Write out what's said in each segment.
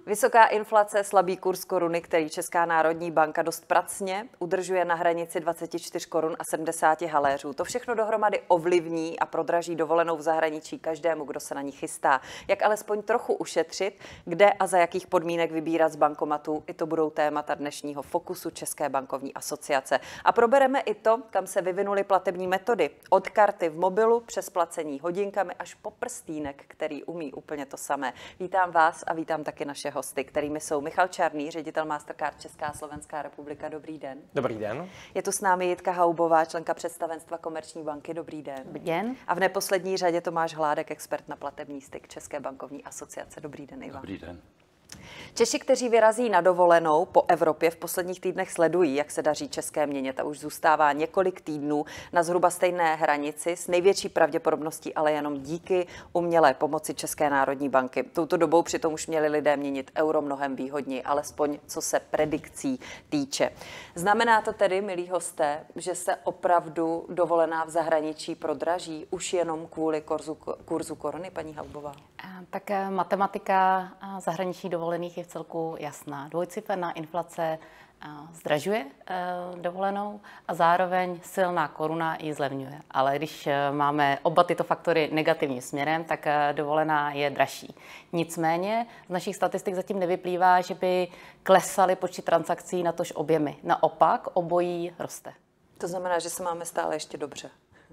Vysoká inflace, slabý kurz koruny, který Česká národní banka dost pracně udržuje na hranici 24 korun a 70 haléřů. To všechno dohromady ovlivní a prodraží dovolenou v zahraničí každému, kdo se na ní chystá. Jak alespoň trochu ušetřit, kde a za jakých podmínek vybírat z bankomatu, i to budou témata dnešního Fokusu České bankovní asociace. A probereme i to, kam se vyvinuly platební metody. Od karty v mobilu přes placení hodinkami až po prstýnek, který umí úplně to samé. Vítám vás a vítám taky naše hosty, kterými jsou Michal Čarný, ředitel Mastercard Česká a Slovenská republika. Dobrý den. Dobrý den. Je tu s námi Jitka Haubová, členka představenstva Komerční banky. Dobrý den. Dobrý den. A v neposlední řadě Tomáš Hládek, expert na platební styk České bankovní asociace. Dobrý den, Ivan. Dobrý den. Češi, kteří vyrazí na dovolenou po Evropě, v posledních týdnech sledují, jak se daří české měně. Ta už zůstává několik týdnů na zhruba stejné hranici, s největší pravděpodobností ale jenom díky umělé pomoci České národní banky. Touto dobou přitom už měli lidé měnit euro mnohem výhodněji, alespoň co se predikcí týče. Znamená to tedy, milí hosté, že se opravdu dovolená v zahraničí prodraží už jenom kvůli kurzu koruny, paní Haubová? Tak matematika zahraničních dovolených je v celku jasná. Dvojciferná inflace zdražuje dovolenou a zároveň silná koruna ji zlevňuje. Ale když máme oba tyto faktory negativním směrem, tak dovolená je dražší. Nicméně z našich statistik zatím nevyplývá, že by klesaly počty transakcí natož objemy. Naopak obojí roste. To znamená, že se máme stále ještě dobře.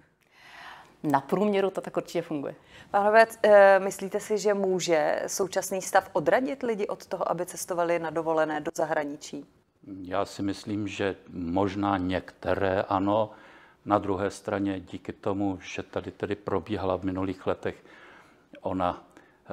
Na průměru to tak určitě funguje. Pánové, myslíte si, že může současný stav odradit lidi od toho, aby cestovali na dovolené do zahraničí? Já si myslím, že možná některé ano. Na druhé straně díky tomu, že tady tedy probíhala v minulých letech ona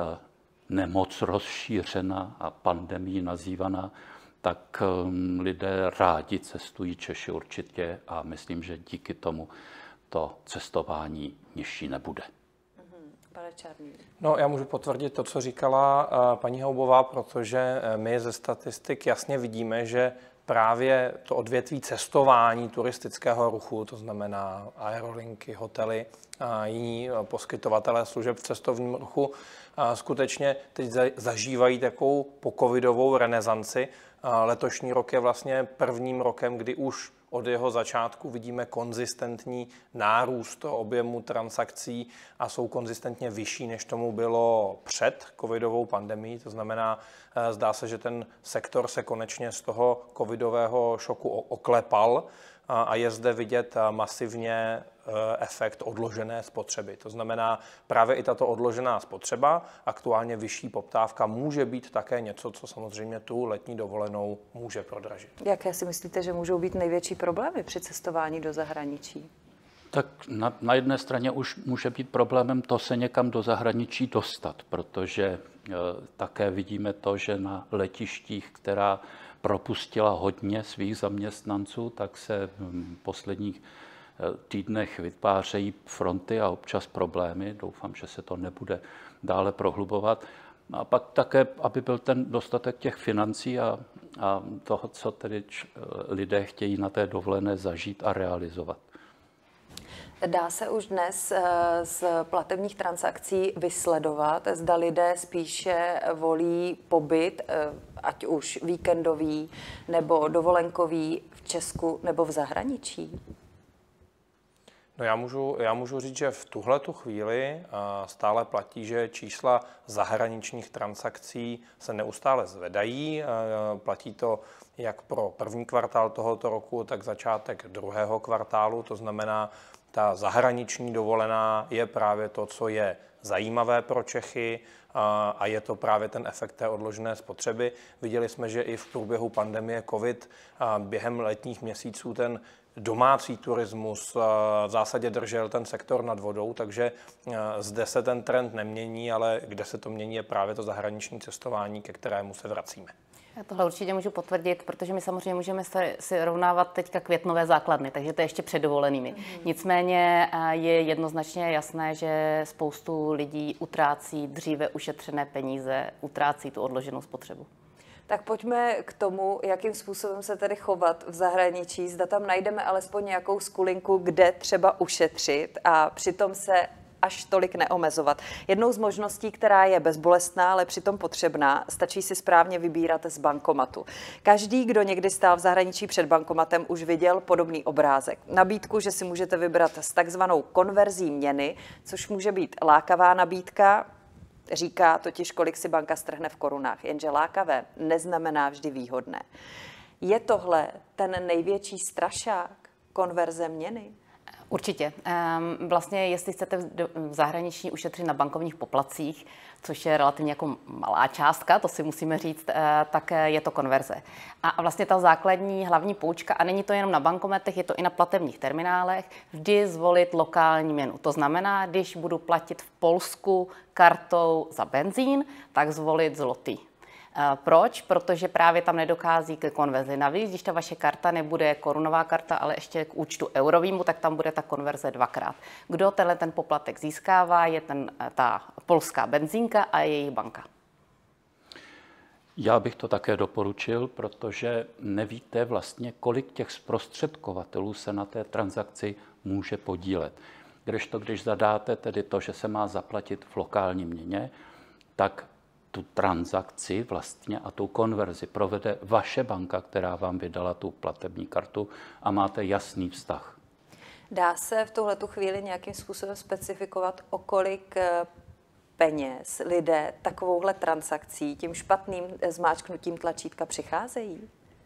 nemoc rozšířená a pandemií nazývaná, tak lidé rádi cestují, Češi určitě, a myslím, že díky tomu to cestování nižší nebude. Pane Čarný. No, já můžu potvrdit to, co říkala paní Haubová, protože my ze statistik jasně vidíme, že právě to odvětví cestování turistického ruchu, to znamená aerolinky, hotely a jiní poskytovatelé služeb v cestovním ruchu, skutečně teď zažívají takovou pocovidovou renesanci. Letošní rok je vlastně prvním rokem, kdy už od jeho začátku vidíme konzistentní nárůst objemu transakcí a jsou konzistentně vyšší, než tomu bylo před covidovou pandemií. To znamená, zdá se, že ten sektor se konečně z toho covidového šoku oklepal a je zde vidět masivně efekt odložené spotřeby. To znamená, právě i tato odložená spotřeba, aktuálně vyšší poptávka, může být také něco, co samozřejmě tu letní dovolenou může prodražit. Jaké si myslíte, že můžou být největší problémy při cestování do zahraničí? Tak na jedné straně už může být problémem to se někam do zahraničí dostat, protože také vidíme to, že na letištích, která propustila hodně svých zaměstnanců, tak se v posledních týdnech vytvářejí fronty a občas problémy. Doufám, že se to nebude dále prohlubovat. A pak také, aby byl ten dostatek těch financí a toho, co tedy lidé chtějí na té dovolené zažít a realizovat. Dá se už dnes z platebních transakcí vysledovat, zda lidé spíše volí pobyt, ať už víkendový nebo dovolenkový v Česku nebo v zahraničí? No já můžu říct, že v tuhletu chvíli stále platí, že čísla zahraničních transakcí se neustále zvedají. Platí to jak pro první kvartál tohoto roku, tak začátek druhého kvartálu. To znamená, ta zahraniční dovolená je právě to, co je zajímavé pro Čechy a je to právě ten efekt té odložené spotřeby. Viděli jsme, že i v průběhu pandemie COVID během letních měsíců ten domácí turismus v zásadě držel ten sektor nad vodou, takže zde se ten trend nemění, ale kde se to mění, je právě to zahraniční cestování, ke kterému se vracíme. Já tohle určitě můžu potvrdit, protože my samozřejmě můžeme si rovnávat teďka květnové základny, takže to je ještě před dovolenými. Nicméně je jednoznačně jasné, že spoustu lidí utrácí dříve ušetřené peníze, utrácí tu odloženou spotřebu. Tak pojďme k tomu, jakým způsobem se tedy chovat v zahraničí. Zda tam najdeme alespoň nějakou skulinku, kde třeba ušetřit a přitom se až tolik neomezovat. Jednou z možností, která je bezbolestná, ale přitom potřebná, stačí si správně vybírat z bankomatu. Každý, kdo někdy stál v zahraničí před bankomatem, už viděl podobný obrázek. Nabídku, že si můžete vybrat s takzvanou konverzí měny, což může být lákavá nabídka, říká totiž, kolik si banka strhne v korunách, jenže lákavé neznamená vždy výhodné. Je tohle ten největší strašák konverze měny? Určitě. Vlastně, jestli chcete v zahraničí ušetřit na bankovních poplatcích, což je relativně jako malá částka, to si musíme říct, tak je to konverze. A vlastně ta základní hlavní poučka, a není to jenom na bankomatech, je to i na platebních terminálech, vždy zvolit lokální měnu. To znamená, když budu platit v Polsku kartou za benzín, tak zvolit zloty. Proč? Protože právě tam nedochází ke konverzi. Navíc, když ta vaše karta nebude korunová karta, ale ještě k účtu eurovému, tak tam bude ta konverze dvakrát. Kdo ten poplatek získává, je ta polská benzínka a jejich banka. Já bych to také doporučil, protože nevíte vlastně, kolik těch zprostředkovatelů se na té transakci může podílet. Když zadáte tedy to, že se má zaplatit v lokální měně, tak tu transakci vlastně a tu konverzi provede vaše banka, která vám vydala tu platební kartu a máte jasný vztah. Dá se v tuhletu chvíli nějakým způsobem specifikovat, o kolik peněz lidé takovouhle transakcí tím špatným zmáčknutím tlačítka přicházejí?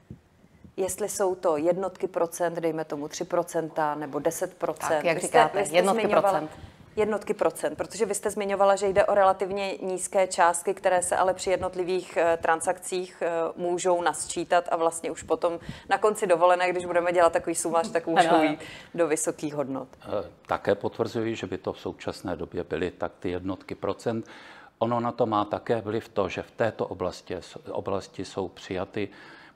Jestli jsou to jednotky procent, dejme tomu 3% nebo 10%. Tak, jak říkáte, jednotky procent. Jednotky procent, protože vy jste zmiňovala, že jde o relativně nízké částky, které se ale při jednotlivých transakcích můžou nasčítat a vlastně už potom na konci dovolené, když budeme dělat takový sumář, tak můžou jít do vysokých hodnot. Také potvrzuji, že by to v současné době byly tak ty jednotky procent. Ono na to má také vliv to, že v této oblasti jsou přijaty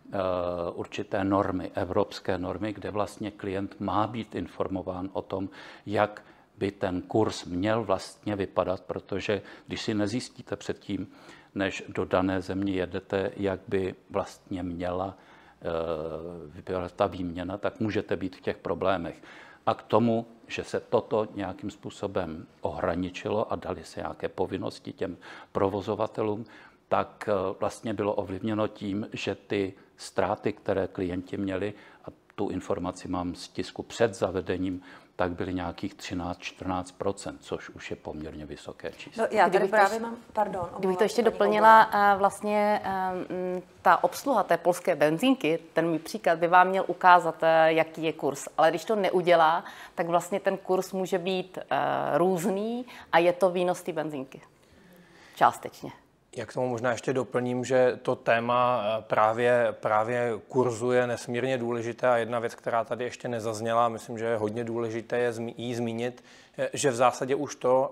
určité normy, evropské normy, kde vlastně klient má být informován o tom, jak by ten kurz měl vlastně vypadat, protože když si nezjistíte předtím, než do dané země jedete, jak by vlastně měla vypadat ta výměna, tak můžete být v těch problémech. A k tomu, že se toto nějakým způsobem ohraničilo a dali se nějaké povinnosti těm provozovatelům, tak vlastně bylo ovlivněno tím, že ty ztráty, které klienti měli, a tu informaci mám z tisku před zavedením, tak byly nějakých 13-14%, což už je poměrně vysoké číslo. No, já tady právě mám, pardon. Kdybych to ještě doplnila, vlastně ta obsluha té polské benzínky, ten můj příklad by vám měl ukázat, jaký je kurz. Ale když to neudělá, tak vlastně ten kurz může být různý a je to výnos té benzínky. Částečně. Já k tomu možná ještě doplním, že to téma právě kurzu je nesmírně důležité a jedna věc, která tady ještě nezazněla, myslím, že je hodně důležité je jí zmínit, že v zásadě už to,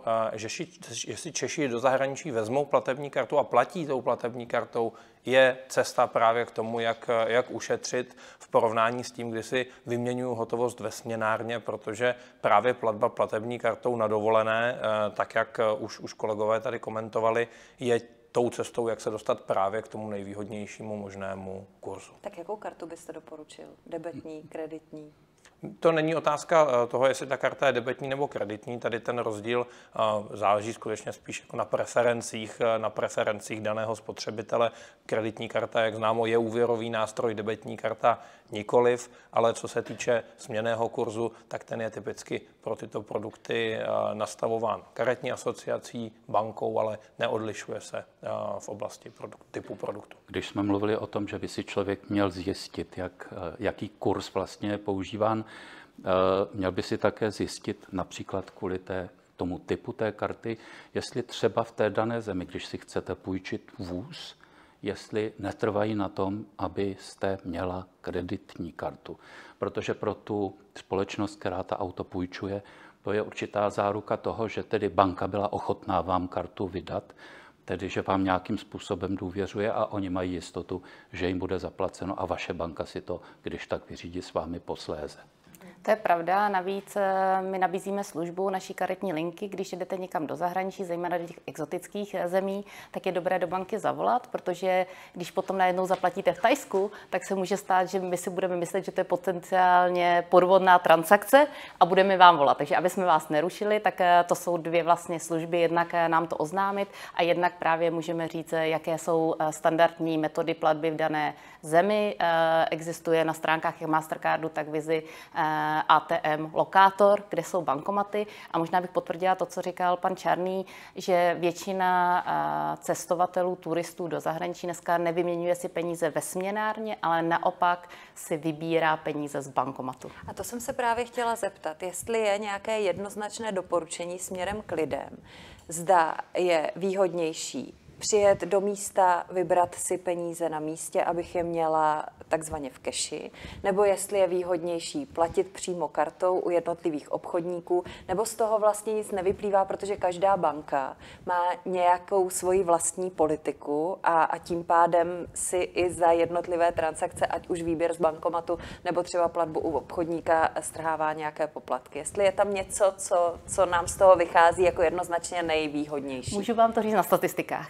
že si Češi do zahraničí vezmou platební kartu a platí tou platební kartou, je cesta právě k tomu, jak ušetřit v porovnání s tím, kdy si vyměňuju hotovost ve směnárně, protože právě platba platební kartou na dovolené, tak jak už kolegové tady komentovali, je tou cestou, jak se dostat právě k tomu nejvýhodnějšímu možnému kurzu. Tak jakou kartu byste doporučil? Debetní, kreditní? To není otázka toho, jestli ta karta je debetní nebo kreditní. Tady ten rozdíl záleží skutečně spíš jako na preferencích daného spotřebitele. Kreditní karta, jak známo, je úvěrový nástroj, debetní karta nikoliv, ale co se týče směnného kurzu, tak ten je typicky pro tyto produkty nastavován karetní asociací, bankou, ale neodlišuje se v oblasti typu produktu. Když jsme mluvili o tom, že by si člověk měl zjistit, jaký kurz vlastně je používán, měl by si také zjistit například kvůli tomu typu té karty, jestli třeba v té dané zemi, když si chcete půjčit vůz, jestli netrvají na tom, abyste měla kreditní kartu. Protože pro tu společnost, která ta auto půjčuje, to je určitá záruka toho, že tedy banka byla ochotná vám kartu vydat, tedy že vám nějakým způsobem důvěřuje a oni mají jistotu, že jim bude zaplaceno a vaše banka si to, když tak, vyřídí s vámi posléze. To je pravda, navíc my nabízíme službu naší karetní linky, když jdete někam do zahraničí, zejména do těch exotických zemí, tak je dobré do banky zavolat, protože když potom najednou zaplatíte v Thajsku, tak se může stát, že my si budeme myslet, že to je potenciálně podvodná transakce a budeme vám volat. Takže aby jsme vás nerušili, tak to jsou dvě vlastně služby, jednak nám to oznámit a jednak právě můžeme říct, jaké jsou standardní metody platby v dané zemi. Existuje na stránkách jak Mastercardu, tak Visy ATM lokátor, kde jsou bankomaty. A možná bych potvrdila to, co říkal pan Čarný, že většina cestovatelů, turistů do zahraničí dneska nevyměňuje si peníze ve směnárně, ale naopak si vybírá peníze z bankomatu. A to jsem se právě chtěla zeptat, jestli je nějaké jednoznačné doporučení směrem k lidem. Zda je výhodnější přijet do místa, vybrat si peníze na místě, abych je měla takzvaně v keši, nebo jestli je výhodnější platit přímo kartou u jednotlivých obchodníků, nebo z toho vlastně nic nevyplývá, protože každá banka má nějakou svoji vlastní politiku a tím pádem si i za jednotlivé transakce, ať už výběr z bankomatu, nebo třeba platbu u obchodníka, strhává nějaké poplatky. Jestli je tam něco, co nám z toho vychází jako jednoznačně nejvýhodnější. Můžu vám to říct na statistikách.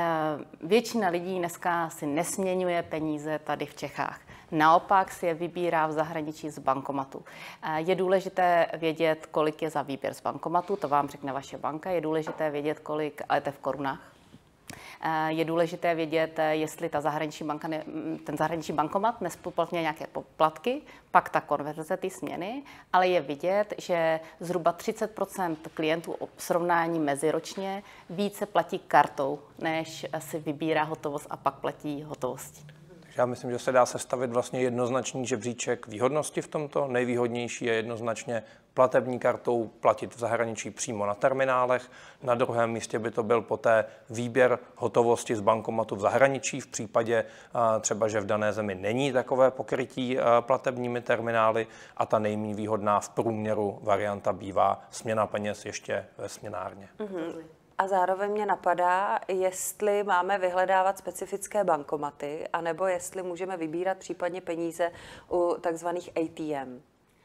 Většina lidí dneska si nesměňuje peníze tady v Čechách. Naopak si je vybírá v zahraničí z bankomatu. Je důležité vědět, kolik je za výběr z bankomatu, to vám řekne vaše banka. Je důležité vědět, kolik, ale to je v korunách. Je důležité vědět, jestli ta zahraniční banka, ten zahraniční bankomat nespoplatňuje nějaké poplatky, pak ta konverze, ty směny, ale je vidět, že zhruba 30% klientů o srovnání meziročně více platí kartou, než si vybírá hotovost a pak platí hotovostí. Já myslím, že se dá sestavit vlastně jednoznačný žebříček výhodnosti v tomto. Nejvýhodnější je jednoznačně platební kartou platit v zahraničí přímo na terminálech. Na druhém místě by to byl poté výběr hotovosti z bankomatu v zahraničí v případě třeba, že v dané zemi není takové pokrytí platebními terminály a ta nejméně výhodná v průměru varianta bývá směna peněz ještě ve směnárně. Mm-hmm. A zároveň mě napadá, jestli máme vyhledávat specifické bankomaty, anebo jestli můžeme vybírat případně peníze u takzvaných ATM.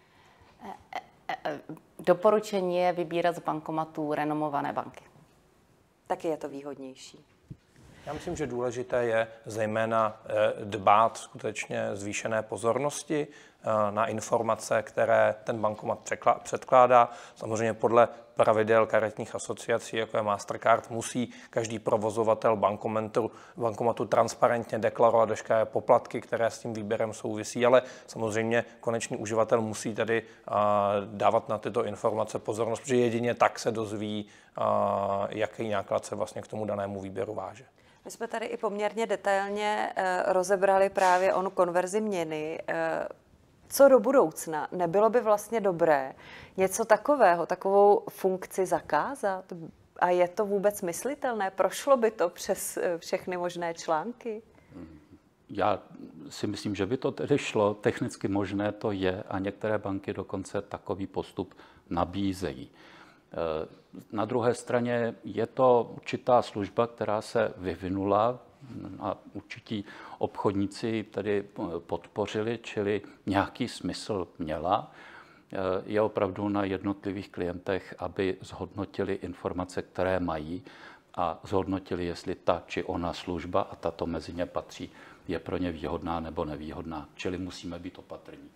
Doporučení je vybírat z bankomatů renomované banky. Taky je to výhodnější. Já myslím, že důležité je zejména dbát skutečně zvýšené pozornosti na informace, které ten bankomat předkládá. Samozřejmě podle pravidel karetních asociací, jako je Mastercard, musí každý provozovatel bankomatu transparentně deklarovat veškeré poplatky, které s tím výběrem souvisí, ale samozřejmě konečný uživatel musí tady dávat na tyto informace pozornost, protože jedině tak se dozví, jaký náklad se vlastně k tomu danému výběru váže. My jsme tady i poměrně detailně rozebrali právě onu konverzi měny. Co do budoucna? Nebylo by vlastně dobré něco takového, takovou funkci zakázat? A je to vůbec myslitelné? Prošlo by to přes všechny možné články? Já si myslím, že by to tedy šlo. Technicky možné to je a některé banky dokonce takový postup nabízejí. Na druhé straně je to určitá služba, která se vyvinula a určití obchodníci tedy podpořili, čili nějaký smysl měla. Je opravdu na jednotlivých klientech, aby zhodnotili informace, které mají a zhodnotili, jestli ta či ona služba, a tato mezi ně patří, je pro ně výhodná nebo nevýhodná. Čili musíme být opatrní.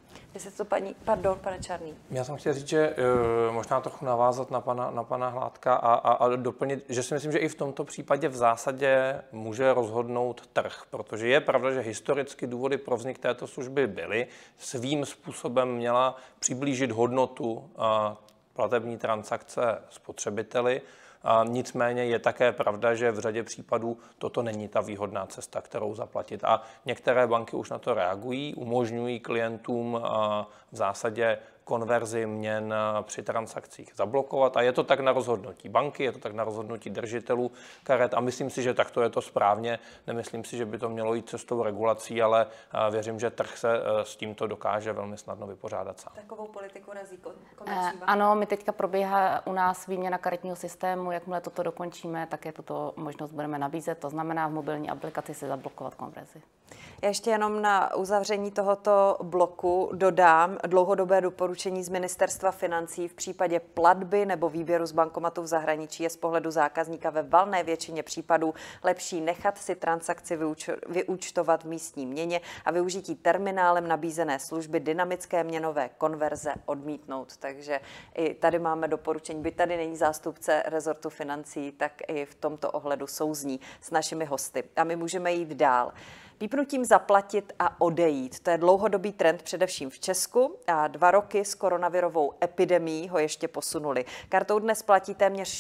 Pane Čarný. Já jsem chtěl říct, že možná trochu navázat na pana Hládka a doplnit, že si myslím, že i v tomto případě v zásadě může rozhodnout trh, protože je pravda, že historicky důvody pro vznik této služby byly. Svým způsobem měla přiblížit hodnotu platební transakce spotřebiteli. Nicméně je také pravda, že v řadě případů toto není ta výhodná cesta, kterou zaplatit. A některé banky už na to reagují, umožňují klientům v zásadě konverzi měn při transakcích zablokovat. A je to tak na rozhodnutí banky, je to tak na rozhodnutí držitelů karet a myslím si, že takto je to správně. Nemyslím si, že by to mělo jít cestou regulací, ale věřím, že trh se s tímto dokáže velmi snadno vypořádat sám. Takovou politiku razí komerční banka? Ano, my teďka probíhá u nás výměna karetního systému. Jakmile toto dokončíme, také tuto možnost budeme nabízet. To znamená v mobilní aplikaci si zablokovat konverzi. Já ještě jenom na uzavření tohoto bloku dodám dlouhodobé doporučení doporučení z Ministerstva financí v případě platby nebo výběru z bankomatu v zahraničí je z pohledu zákazníka ve valné většině případů lepší nechat si transakci vyúčtovat v místní měně a využití terminálem nabízené služby dynamické měnové konverze odmítnout. Takže i tady máme doporučení, byť tady není zástupce rezortu financí, tak i v tomto ohledu souzní s našimi hosty. A my můžeme jít dál. Pípnutím zaplatit a odejít. To je dlouhodobý trend především v Česku a 2 roky s koronavirovou epidemií ho ještě posunuli. Kartou dnes platí téměř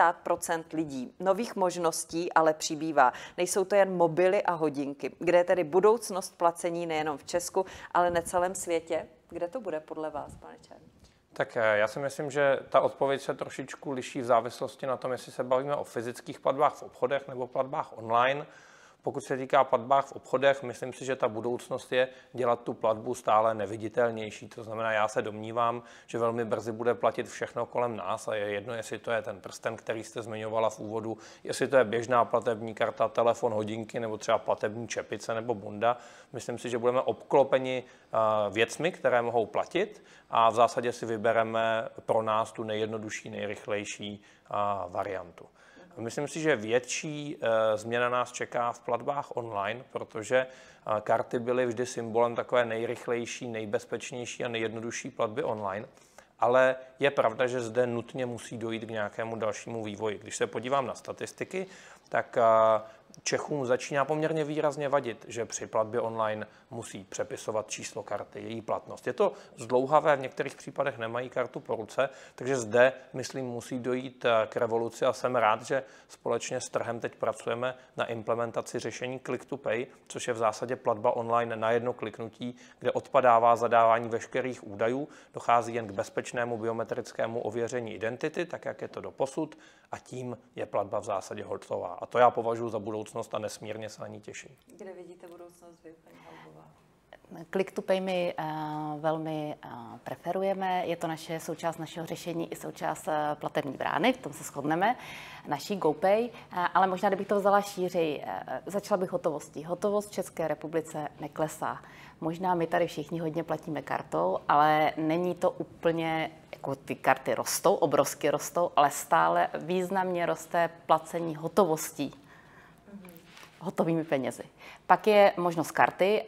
60% lidí. Nových možností ale přibývá. Nejsou to jen mobily a hodinky. Kde je tedy budoucnost placení nejenom v Česku, ale na celém světě? Kde to bude podle vás, pane Černý? Tak já si myslím, že ta odpověď se trošičku liší v závislosti na tom, jestli se bavíme o fyzických platbách v obchodech nebo platbách online. Pokud se týká platbách v obchodech, myslím si, že ta budoucnost je dělat tu platbu stále neviditelnější. To znamená, já se domnívám, že velmi brzy bude platit všechno kolem nás a je jedno, jestli to je ten prsten, který jste zmiňovala v úvodu, jestli to je běžná platební karta, telefon, hodinky nebo třeba platební čepice nebo bunda. Myslím si, že budeme obklopeni věcmi, které mohou platit a v zásadě si vybereme pro nás tu nejjednodušší, nejrychlejší variantu. Myslím si, že větší změna nás čeká v platbách online, protože karty byly vždy symbolem takové nejrychlejší, nejbezpečnější a nejjednodušší platby online. Ale je pravda, že zde nutně musí dojít k nějakému dalšímu vývoji. Když se podívám na statistiky, tak Čechům začíná poměrně výrazně vadit, že při platbě online musí přepisovat číslo karty, její platnost. Je to zdlouhavé, v některých případech nemají kartu po ruce, takže zde, myslím, musí dojít k revoluci a jsem rád, že společně s trhem teď pracujeme na implementaci řešení Click to Pay, což je v zásadě platba online na jedno kliknutí, kde odpadává zadávání veškerých údajů, dochází jen k bezpečnému biometrickému ověření identity, tak jak je to doposud, a tím je platba v zásadě hotová. A to já považuji za budoucnost a nesmírně se na ní těším. Kde vidíte budoucnost vy, paní Haubová? Click to Pay my velmi preferujeme, je to součást našeho řešení i součást platební brány, v tom se shodneme, naší GoPay, ale možná, kdybych to vzala šířej, začala bych hotovostí. Hotovost v České republice neklesá. Možná my tady všichni hodně platíme kartou, ale není to úplně, jako ty karty rostou, obrovsky rostou, ale stále významně roste placení hotovostí. Hotovými penězi. Pak je možnost karty.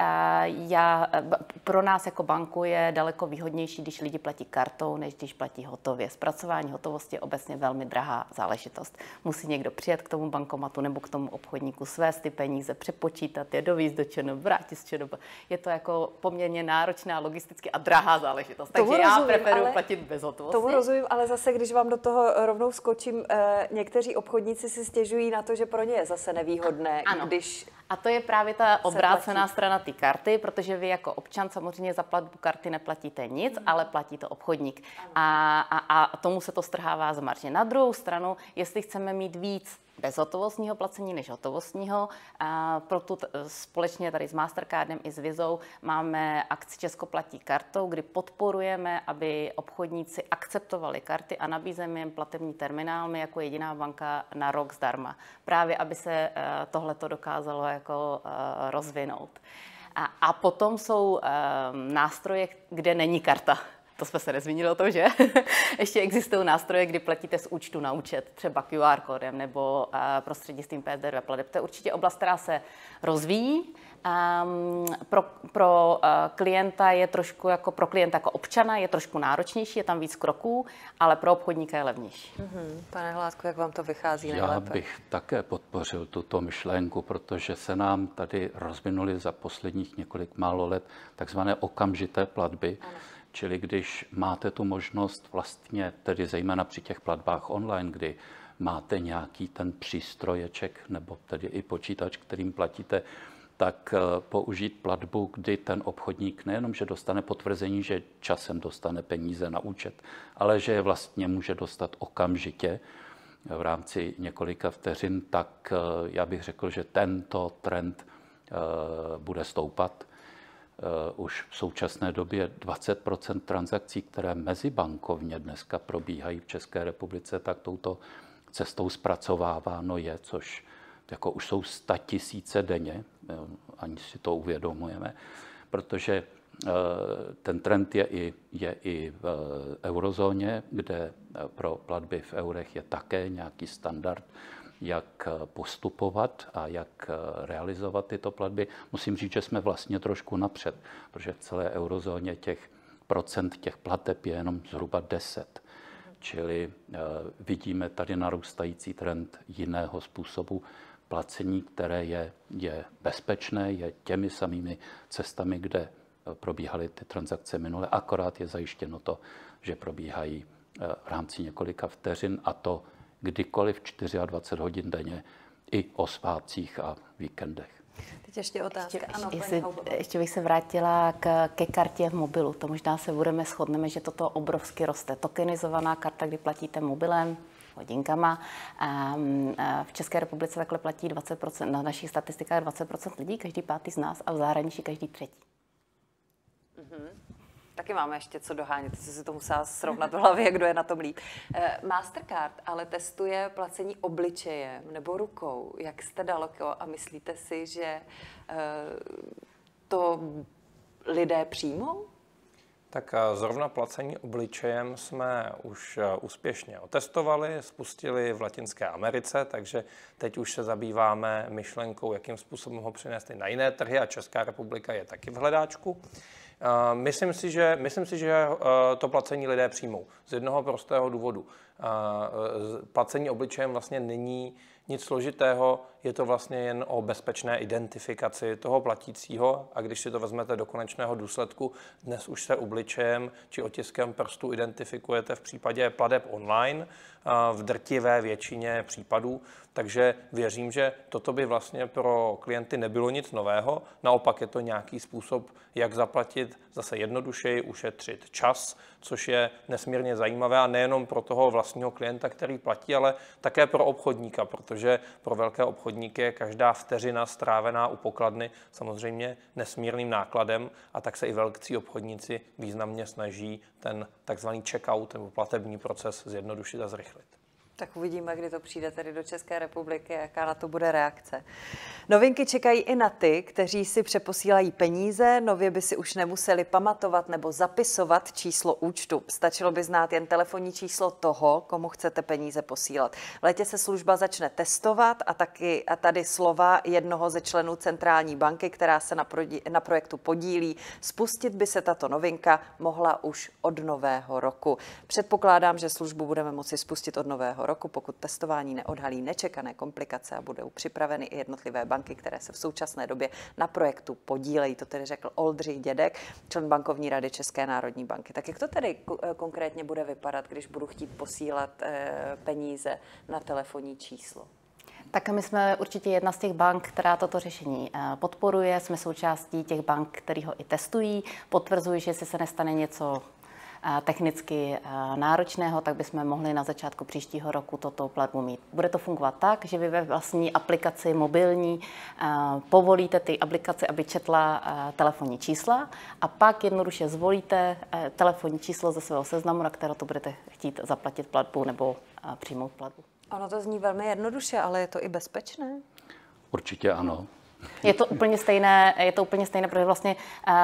Pro nás jako banku je daleko výhodnější, když lidi platí kartou, než když platí hotově. Zpracování hotovosti je obecně velmi drahá záležitost. Musí někdo přijet k tomu bankomatu nebo k tomu obchodníku, svést ty peníze, přepočítat je, dovízt do ČNB, vrátit z ČNB. Je to jako poměrně náročná logisticky a drahá záležitost. Takže já preferuji platit bez hotovosti. Tomu rozumím, ale zase, když vám do toho rovnou skočím, někteří obchodníci si stěžují na to, že pro ně je zase nevýhodné, ano. když... A to je právě ta obrácená strana té karty, protože vy jako občan samozřejmě za platbu karty neplatíte nic, ale platí to obchodník. A tomu se to strhává z marže. Na druhou stranu, jestli chceme mít víc bezhotovostního placení než hotovostního, proto společně tady s Mastercardem i s Vizou máme akci Česko platí kartou, kdy podporujeme, aby obchodníci akceptovali karty a nabízíme jim platební terminál, my jako jediná banka na rok zdarma. Právě, aby se tohleto dokázalo jako rozvinout. A potom jsou nástroje, kde není karta. To jsme se nezmínili o tom, že? Ještě existují nástroje, kdy platíte z účtu na účet, třeba QR kódem nebo prostřednictvím PSD2 plateb. To je určitě oblast, která se rozvíjí. Pro klienta je trošku pro klienta jako občana je trošku náročnější, je tam víc kroků, ale pro obchodníka je levnější. Pane Hládku, jak vám to vychází nejlépe? Já bych také podpořil tuto myšlenku, protože se nám tady rozvinuly za posledních několik málo let takzvané okamžité platby. Ano. Čili když máte tu možnost vlastně, tedy zejména při těch platbách online, kdy máte nějaký ten přístroječek nebo tedy i počítač, kterým platíte, tak použít platbu, kdy ten obchodník nejenom, že dostane potvrzení, že časem dostane peníze na účet, ale že je vlastně může dostat okamžitě v rámci několika vteřin, tak já bych řekl, že tento trend bude stoupat. Už v současné době 20% transakcí, které mezibankovně dneska probíhají v České republice, tak touto cestou zpracováváno je, což jako už jsou 100 000 denně, ani si to uvědomujeme, protože ten trend je i v eurozóně, kde pro platby v eurech je také nějaký standard, jak postupovat a jak realizovat tyto platby. Musím říct, že jsme vlastně trošku napřed, protože v celé eurozóně těch procent těch plateb je jenom zhruba 10. Čili vidíme tady narůstající trend jiného způsobu placení, které je bezpečné, je těmi samými cestami, kde probíhaly ty transakce minule, akorát je zajištěno to, že probíhají v rámci několika vteřin a to kdykoliv 24 hodin denně i o svátcích a víkendech. Teď ještě otázka. Ještě bych se vrátila ke kartě v mobilu. To možná se shodneme, že toto obrovsky roste. Tokenizovaná karta, kdy platíte mobilem, hodinkama. V České republice takhle platí 20%, na našich statistikách 20% lidí, každý pátý z nás, a v zahraničí každý třetí. Taky máme ještě co dohánět, jsi si to musela srovnat v hlavě, kdo je na tom líp. Mastercard ale testuje placení obličejem nebo rukou. Jak jste daleko a myslíte si, že to lidé přijmou? Tak zrovna placení obličejem jsme už úspěšně otestovali, spustili v Latinské Americe, takže teď už se zabýváme myšlenkou, jakým způsobem ho přinést i na jiné trhy a Česká republika je taky v hledáčku. Myslím si, že to placení lidé přijmou. Z jednoho prostého důvodu. Placení obličejem vlastně není nic složitého, je to vlastně jen o bezpečné identifikaci toho platícího a když si to vezmete do konečného důsledku, dnes už se obličejem či otiskem prstu identifikujete v případě plateb online v drtivé většině případů, takže věřím, že toto by vlastně pro klienty nebylo nic nového, naopak je to nějaký způsob, jak zaplatit zase jednodušeji, ušetřit čas, což je nesmírně zajímavé a nejenom pro toho vlastního klienta, který platí, ale také pro obchodníka, protože pro velké obchodníky je každá vteřina strávená u pokladny samozřejmě nesmírným nákladem a tak se i velcí obchodníci významně snaží ten takzvaný checkout nebo platební proces zjednodušit a zrychlit. Tak uvidíme, kdy to přijde tedy do České republiky, jaká na to bude reakce. Novinky čekají i na ty, kteří si přeposílají peníze, nově by si už nemuseli pamatovat nebo zapisovat číslo účtu. Stačilo by znát jen telefonní číslo toho, komu chcete peníze posílat. V létě se služba začne testovat a tady slova jednoho ze členů centrální banky, která se na projektu podílí. Spustit by se tato novinka mohla už od nového roku. Předpokládám, že službu budeme moci spustit od nového roku, pokud testování neodhalí nečekané komplikace a budou připraveny i jednotlivé banky, které se v současné době na projektu podílejí. To tedy řekl Oldřich Dědek, člen bankovní rady České národní banky. Tak jak to tedy konkrétně bude vypadat, když budu chtít posílat peníze na telefonní číslo? Tak my jsme určitě jedna z těch bank, která toto řešení podporuje. Jsme součástí těch bank, které ho i testují. Potvrzují, že jestli se nestane něco technicky náročného, tak bychom mohli na začátku příštího roku toto platbu mít. Bude to fungovat tak, že vy ve vlastní aplikaci mobilní povolíte ty aplikaci, aby četla telefonní čísla a pak jednoduše zvolíte telefonní číslo ze svého seznamu, na které to budete chtít zaplatit platbu nebo přijmout platbu. Ono to zní velmi jednoduše, ale je to i bezpečné? Určitě ano. Je to úplně stejné, protože vlastně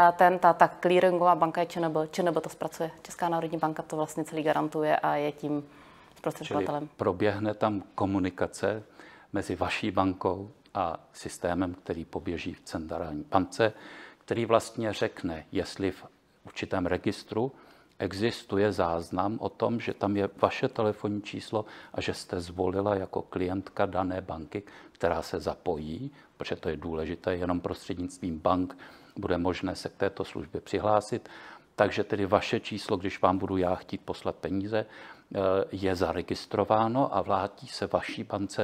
ta clearingová banka je ČNB. ČNB to zpracuje. Česká národní banka to vlastně celý garantuje a je tím zprostředkovatelem. Čili proběhne tam komunikace mezi vaší bankou a systémem, který poběží v centrální bance, který vlastně řekne, jestli v určitém registru existuje záznam o tom, že tam je vaše telefonní číslo a že jste zvolila jako klientka dané banky, která se zapojí, protože to je důležité, jenom prostřednictvím bank bude možné se k této službě přihlásit. Takže tedy vaše číslo, když vám budu já chtít poslat peníze, je zaregistrováno a vrátí se vaší bance,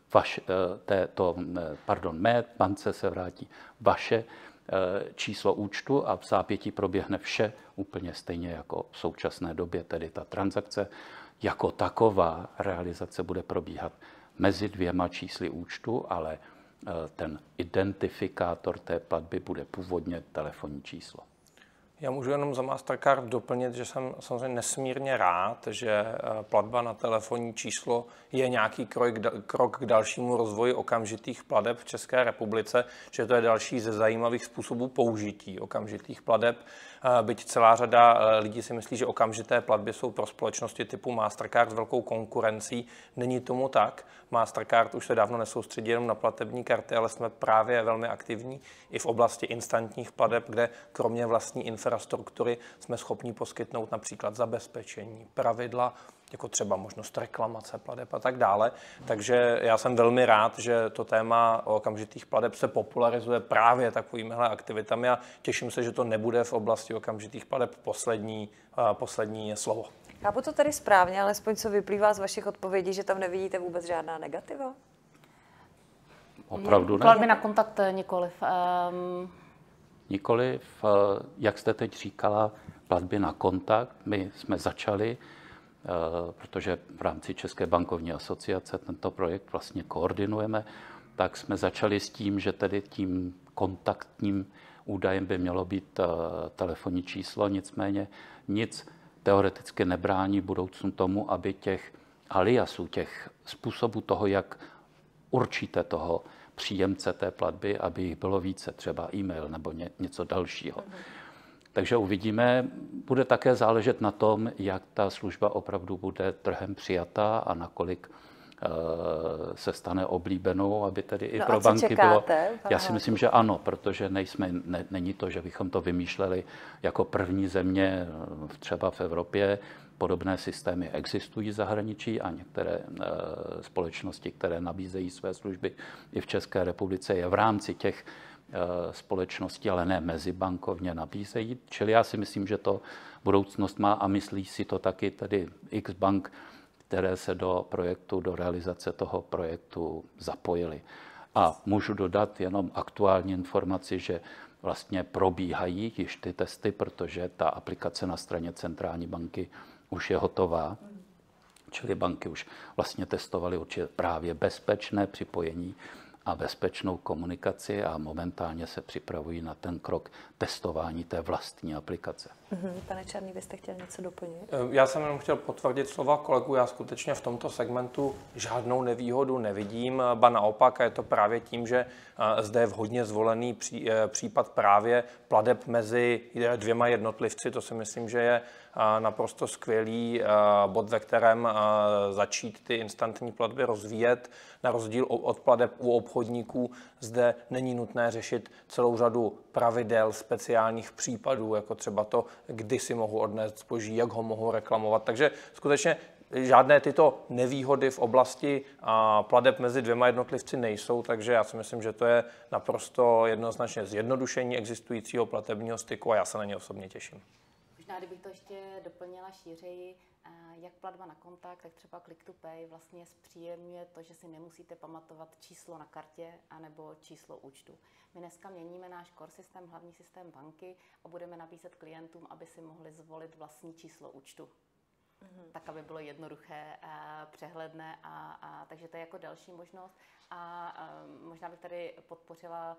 mé bance se vrátí vaše číslo účtu a v zápětí proběhne vše úplně stejně jako v současné době, tedy ta transakce jako taková realizace bude probíhat mezi dvěma čísly účtu, ale ten identifikátor té platby bude původně telefonní číslo. Já můžu jenom za Mastercard doplnit, že jsem samozřejmě nesmírně rád, že platba na telefonní číslo je nějaký krok k dalšímu rozvoji okamžitých plateb v České republice, že to je další ze zajímavých způsobů použití okamžitých plateb. Byť celá řada lidí si myslí, že okamžité platby jsou pro společnosti typu Mastercard s velkou konkurencí. Není tomu tak. Mastercard už se dávno nesoustředí jenom na platební karty, ale jsme právě velmi aktivní i v oblasti instantních plateb, kde kromě vlastní infrastruktury jsme schopni poskytnout například zabezpečení, pravidla, jako třeba možnost reklamace plateb a tak dále. Takže já jsem velmi rád, že to téma okamžitých plateb se popularizuje právě takovýmihle aktivitami a těším se, že to nebude v oblasti okamžitých plateb poslední slovo. Chápu to tady správně, alespoň co vyplývá z vašich odpovědí, že tam nevidíte vůbec žádná negativa? Opravdu ne. Platby na kontakt nikoliv. Nikoliv, jak jste teď říkala, platby na kontakt. My jsme začali, protože v rámci České bankovní asociace tento projekt vlastně koordinujeme, tak jsme začali s tím, že tedy tím kontaktním údajem by mělo být telefonní číslo, nicméně nic teoreticky nebrání v budoucnu tomu, aby těch aliasů, těch způsobů toho, jak určíte toho příjemce té platby, aby jich bylo více, třeba e-mail nebo něco dalšího. Takže uvidíme, bude také záležet na tom, jak ta služba opravdu bude trhem přijatá a nakolik se stane oblíbenou, aby tedy i pro banky bylo. Já si myslím, že ano, protože není to, že bychom to vymýšleli jako první země třeba v Evropě. Podobné systémy existují v zahraničí a některé společnosti, které nabízejí své služby i v České republice, je v rámci těch společností, ale ne mezibankovně nabízejí. Čili já si myslím, že to budoucnost má a myslí si to taky tedy X bank, které se do realizace toho projektu zapojily. A můžu dodat jenom aktuální informaci, že vlastně probíhají již ty testy, protože ta aplikace na straně centrální banky už je hotová. Čili banky už vlastně testovaly určitě právě bezpečné připojení a bezpečnou komunikaci a momentálně se připravují na ten krok testování té vlastní aplikace. Pane Černý, vy jste chtěl něco doplnit? Já jsem jenom chtěl potvrdit slova kolegu. Já skutečně v tomto segmentu žádnou nevýhodu nevidím, ba naopak, a je to právě tím, že zde je vhodně zvolený případ právě plateb mezi dvěma jednotlivci. To si myslím, že je naprosto skvělý bod, ve kterém začít ty instantní platby rozvíjet. Na rozdíl od plateb u obchodníků zde není nutné řešit celou řadu pravidel, speciálních případů, jako třeba to, kdy si mohu odnést zboží, jak ho mohu reklamovat. Takže skutečně žádné tyto nevýhody v oblasti plateb mezi dvěma jednotlivci nejsou, takže já si myslím, že to je naprosto jednoznačně zjednodušení existujícího platebního styku a já se na ně osobně těším. Možná, kdybych to ještě doplnila šířeji, jak platba na kontakt, tak třeba Click to Pay vlastně zpříjemňuje to, že si nemusíte pamatovat číslo na kartě anebo číslo účtu. My dneska měníme náš core systém, hlavní systém banky a budeme nabízet klientům, aby si mohli zvolit vlastní číslo účtu. Tak, aby bylo jednoduché, přehledné, takže to je jako další možnost. A možná bych tady podpořila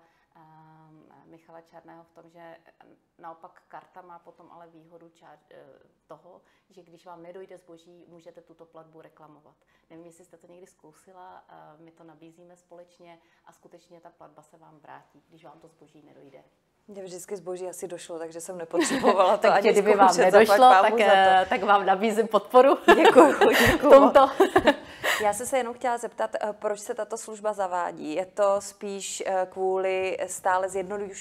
Michala Černého v tom, že naopak karta má potom ale výhodu toho, že když vám nedojde zboží, můžete tuto platbu reklamovat. Nevím, jestli jste to někdy zkusila, my to nabízíme společně a skutečně ta platba se vám vrátí, když vám to zboží nedojde. Mně vždycky zboží asi došlo, takže jsem nepotřebovala to tak ani kdyby vám nedošlo, tak vám nabízím podporu. Děkuji. Tomto. Já jsem se jenom chtěla zeptat, proč se tato služba zavádí. Je to spíš kvůli stále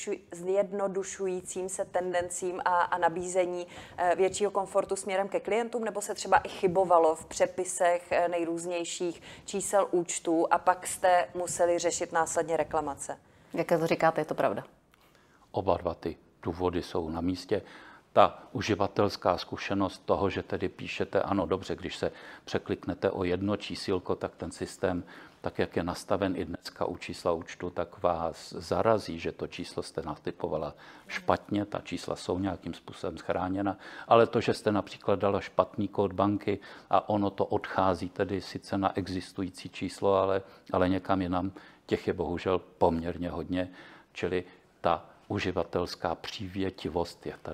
zjednodušujícím se tendencím a nabízení většího komfortu směrem ke klientům, nebo se třeba i chybovalo v přepisech nejrůznějších čísel účtů a pak jste museli řešit následně reklamace? Jak to říkáte, je to pravda. Oba dva ty důvody jsou na místě. Ta uživatelská zkušenost toho, že tedy píšete, ano, dobře, když se překliknete o jedno čísílko, tak ten systém, tak jak je nastaven i dneska u čísla účtu, tak vás zarazí, že to číslo jste natypovala špatně, ta čísla jsou nějakým způsobem chráněna, ale to, že jste například dala špatný kód banky a ono to odchází tedy sice na existující číslo, ale někam jinam, těch je bohužel poměrně hodně, čili ta uživatelská přívětivost je tady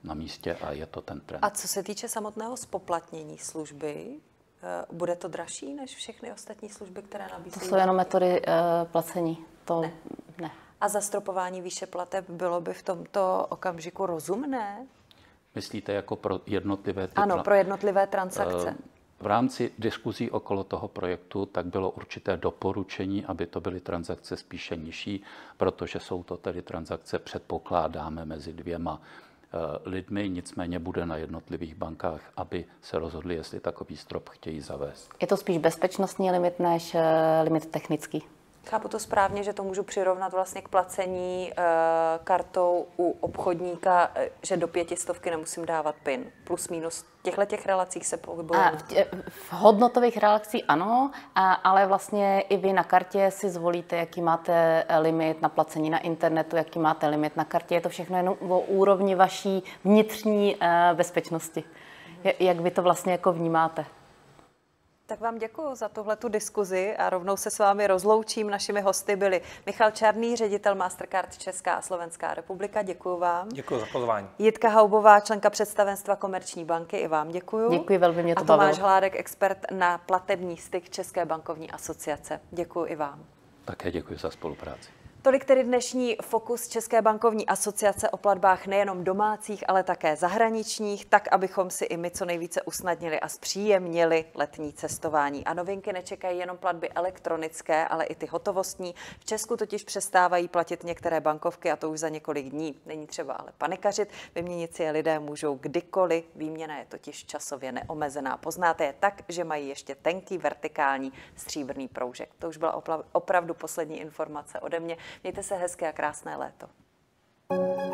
na místě a je to ten trend. A co se týče samotného spoplatnění služby, bude to dražší než všechny ostatní služby, které nabízejí? To jsou jenom metody placení. To ne. A zastropování výše plateb bylo by v tomto okamžiku rozumné? Myslíte jako pro jednotlivé Ano, pro jednotlivé transakce. V rámci diskuzí okolo toho projektu tak bylo určité doporučení, aby to byly transakce spíše nižší, protože jsou to tedy transakce, předpokládáme, mezi dvěma lidmi, nicméně bude na jednotlivých bankách, aby se rozhodli, jestli takový strop chtějí zavést. Je to spíš bezpečnostní limit než limit technický. Chápu to správně, že to můžu přirovnat vlastně k placení kartou u obchodníka, že do 500 nemusím dávat PIN. Plus minus těch relacích se pohybujeme. V hodnotových relacích ano, ale vlastně i vy na kartě si zvolíte, jaký máte limit na placení na internetu, jaký máte limit na kartě. Je to všechno jenom o úrovni vaší vnitřní bezpečnosti. Jak vy to vlastně jako vnímáte? Tak vám děkuji za tuhletu diskuzi a rovnou se s vámi rozloučím. Našimi hosty byli Michal Čarný, ředitel Mastercard Česká a Slovenská republika. Děkuji vám. Děkuji za pozvání. Jitka Haubová, členka představenstva Komerční banky. I vám děkuji. Děkuji, velmi mě to bavilo. A bavilo. Tomáš Hládek, expert na platební styk České bankovní asociace. Děkuji i vám. Také děkuji za spolupráci. Tolik tedy dnešní fokus České bankovní asociace o platbách nejenom domácích, ale také zahraničních, tak abychom si i my co nejvíce usnadnili a zpříjemnili letní cestování. A novinky nečekají jenom platby elektronické, ale i ty hotovostní. V Česku totiž přestávají platit některé bankovky a to už za několik dní. Není třeba ale panikařit, vyměnit si je lidé můžou kdykoliv, výměna je totiž časově neomezená. Poznáte je tak, že mají ještě tenký vertikální stříbrný proužek. To už byla opravdu poslední informace ode mě. Mějte se hezké a krásné léto.